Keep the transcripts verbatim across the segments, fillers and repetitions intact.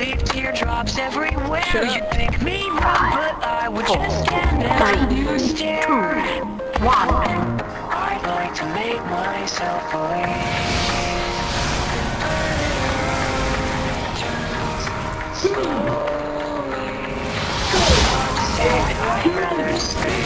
leave teardrops everywhere. You'd think me wrong, but I would just stand there and you stare. I'd like to make myself believe. I'd rather stay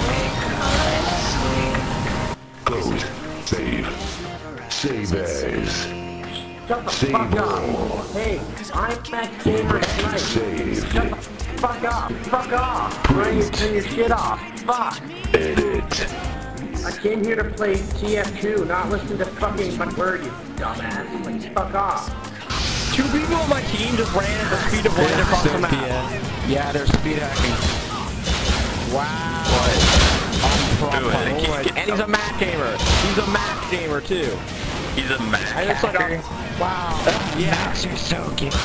awake when I'm asleep. Close. Save. Save as. Shut the Save fuck all. up. Hey, I'm Max Gamer tonight. Saved. Shut the fuck up. Fuck off. Turn your, turn your shit off. Fuck. Edit. I came here to play T F two, not listen to fucking my word, you dumbass. Like, fuck off. Two people on my team just ran at the speed of light across the map. Yeah, they're speed hacking. Wow. What? Dude, I think he's getting and he's a Mac gamer. He's a Mac gamer too. He's a Mac I just like, hacker. wow. Yeah. Max, you're so cute.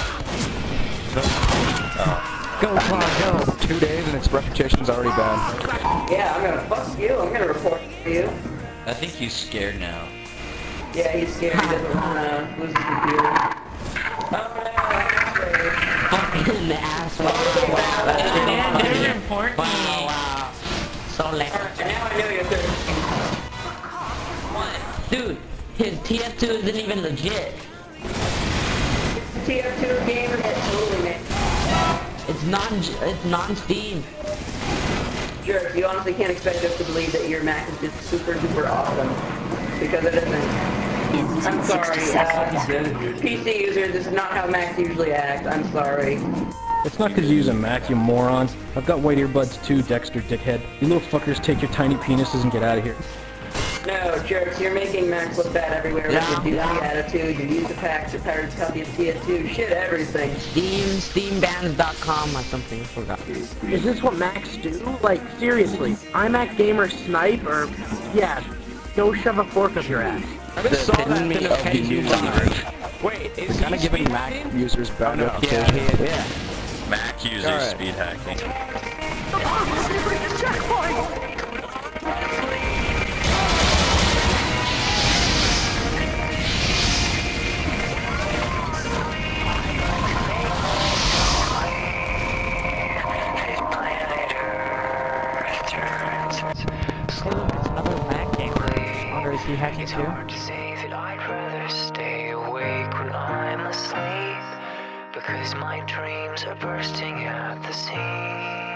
Oh. Go, Claude, go. Two days and its reputation's already bad. Yeah, I'm gonna fuck you. I'm gonna report you. I think he's scared now. Yeah, he's scared. He doesn't wanna lose his computer. Oh no, Fucking asshole. wow, that's Man, good. they're important. Wow, wow. So late. Now I know you're thirsty. What? Dude, his T F two isn't even legit. T F two game is totally made. It's non, it's non-Steam. Jerks, you honestly can't expect us to believe that your Mac is just super duper awesome. Because it isn't. I'm sorry, uh, P C users, this is not how Macs usually act. I'm sorry. It's not because you use a Mac, you moron. I've got white earbuds too, Dexter dickhead. You little fuckers take your tiny penises and get out of here. No, jerks, you're making Macs look bad everywhere with your douchey attitude, your user packs, your pirate's copy of T F two, shit, everything. Steam, steam bands dot com or something, I forgot. Is this what Macs do? Like, seriously, iMac Gamer snipe or, yeah, go shove a fork up your ass. I just saw that epitome in of Kenny the Hughes. universe. Wait, is kind of giving Mac users bad Oh, no. notifications? Yeah, yeah. Mac users Alright. speed hacking. Hey look, it's another Mac gamer. I wonder, is he hacking It's too? hard to say that I'd rather stay awake when I'm asleep, because my dreams are bursting at the seams.